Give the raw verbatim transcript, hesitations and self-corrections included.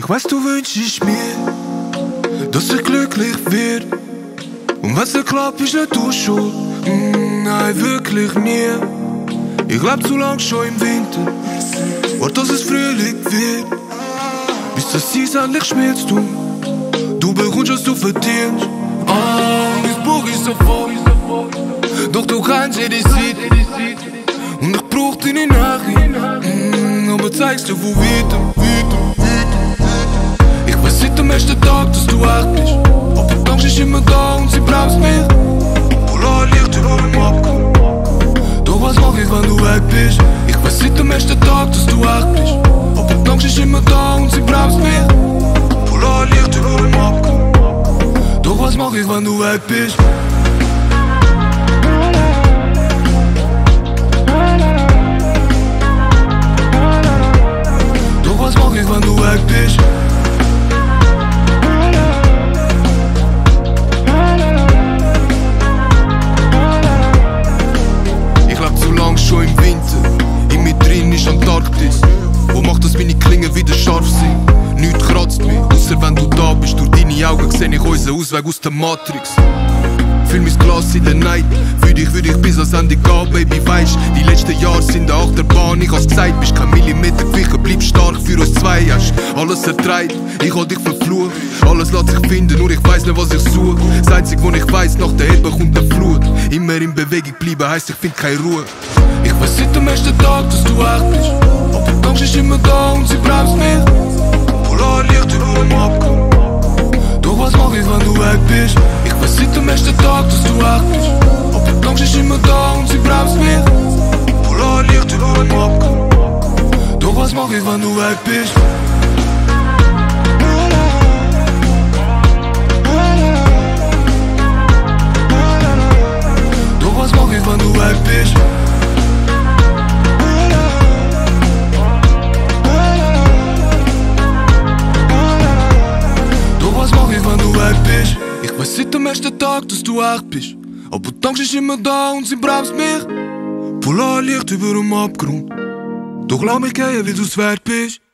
Ich weiß, du wünschst ich mir, dass ich glücklich werd. Und wenn's nicht klappt, bist nicht du schuld. Mm, nein, wirklich nie. Ich leb zu lang schon im Winter, wart, dass es Frühling wird. Bis das Eis endlich schmilzt du, du bekommst, was du verdienst. Ah, mein Buch ist so voll, doch du kannst jede Seite. Und ich brauch deine Nähe, mm, aber zeigst du, wo weiter, weiter, weiter. Ich weiß seit dem ersten Tag, dass du echt bist, aber die Angst ist immer da und sie bremst mich. Polarlicht über dem Abgrund, doch was mach ich, wenn du weg bist? Ich weiß seit dem ersten Tag, dass du echt bist, aber die Angst ist immer da und sie bremst mich. Polarlicht über dem Abgrund, doch was mach ich, wenn du weg bist? Doch was mach ich, wenn du weg bist? Ich leb zu lang schon im Winter, in mir drin ist Antarktis. Wo macht das meine Klingen wieder scharf sind? Nichts kratzt mich, ausser wenn du da bist. Durch deine Augen seh ich unseren Ausweg aus der Matrix. Fühl mein Glas in der Night, für dich würde ich bis ans Ende gehen, Baby, weisst. Die letzten Jahre sind der Achterbahn, ich hab's gesagt, bist kein Millimeter gewichen, bleib stark für uns zwei, hast alles ertreibt, ich hab dich verflucht. Alles lässt sich finden, nur ich weiss nicht, was ich suche. Das Einzige, wo ich weiss, nach der Ebbe kommt der Flut. Immer in Bewegung bleiben heisst, ich find keine Ruhe. Ich weiss seit dem ersten Tag, dass du echt bist, aber die Angst ist immer da und sie bremst mich. Polarlicht über dem Abgrund, doch was mach ich, wenn du weg bist? Ich weiß seit dem ersten Tag, dass du echt bist, aber die Angst ist immer da und sie bremst mich. Polarlicht über dem Abgrund, doch was mach ich, wenn du weg bist? Doch was mach ich, wenn du weg bist? Was mach ich, wenn du weg bist? Ich weiß seit dem ersten Tag, dass du echt bist, aber die Angst ist immer da und sie bremst mich. Polarlicht über dem Abgrund, doch lass mich gehen, weil du's wert bist.